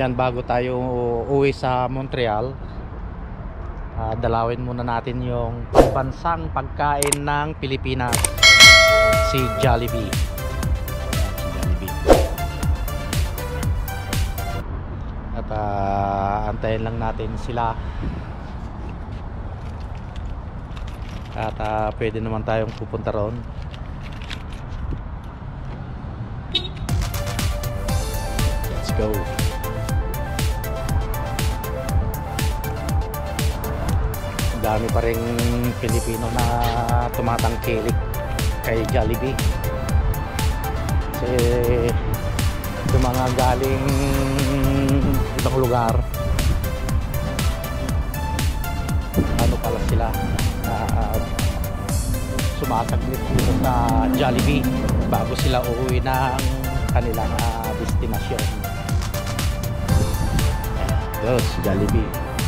yan, bago tayo uwi sa Montreal, dalawin muna natin yung pambansang pagkain ng Pilipinas, si Jollibee. At antayin lang natin sila. At pwede naman tayong pupunta roon. Let's go. Dami pa ring Pilipino na tumatangkilik kay Jollibee. Kasi yung mga galing ibang lugar, ano pala sila, sumasaglit dito sa Jollibee bago sila uuwi ng kanilang destinasyon. Yes, Jollibee.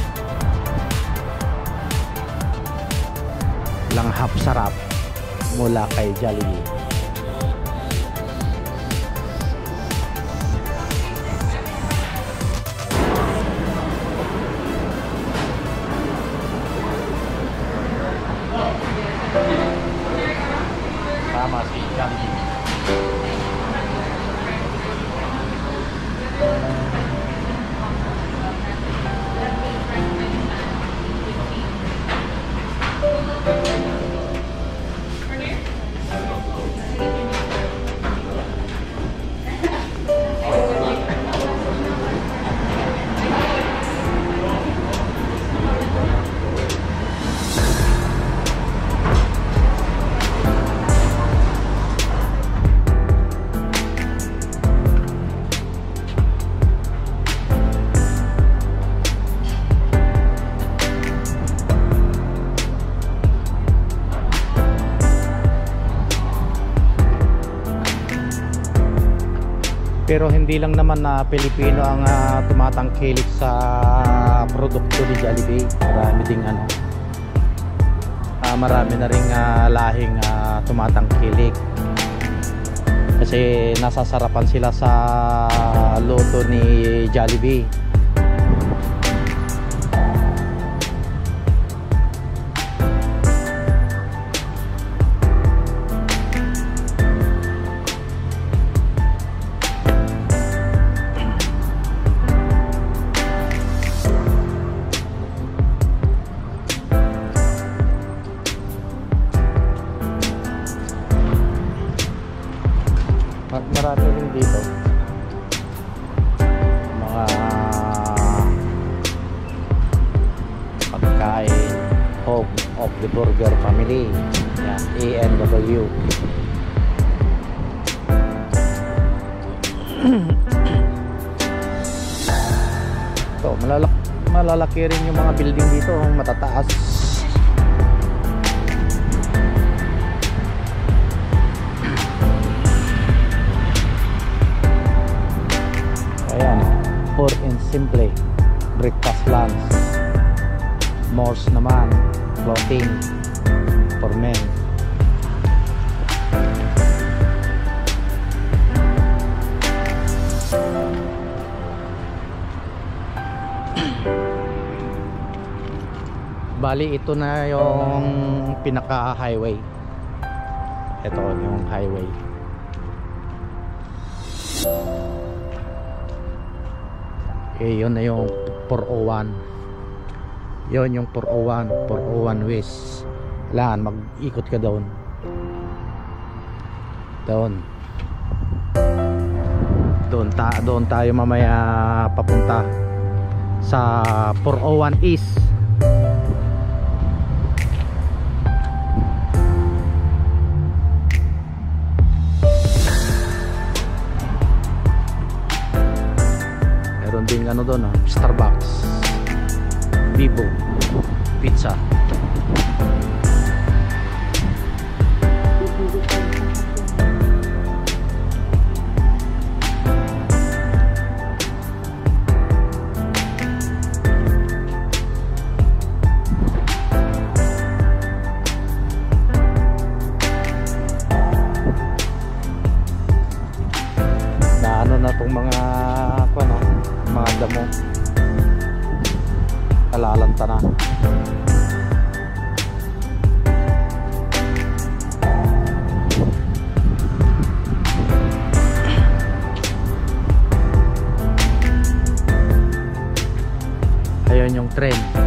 Langhap sarap mula kay Jollibee. Tama si Jollibee. Pero hindi lang naman na Pilipino ang tumatangkilik sa produkto ni Jollibee. Marami ding marami na ring lahing tumatangkilik. Kasi nasasarapan sila sa luto ni Jollibee. Marami rin dito mga pagkain home of the burger family. Yan, ANW. So, malalaki rin yung mga building dito, matataas. Pure and simple breakfast, lunch. Malls naman, clothing for men. Bali, ito na yung pinaka highway. Ito yung highway. Yun na yung 401. Yun yung 401, 401 West. Kailangan mag-ikot ka doon. Doon tayo mamaya papunta sa 401 East. Ding doon, Starbucks, Bibo, Pizza. Na na itong mga Nalalanta na. Ayun yung trend.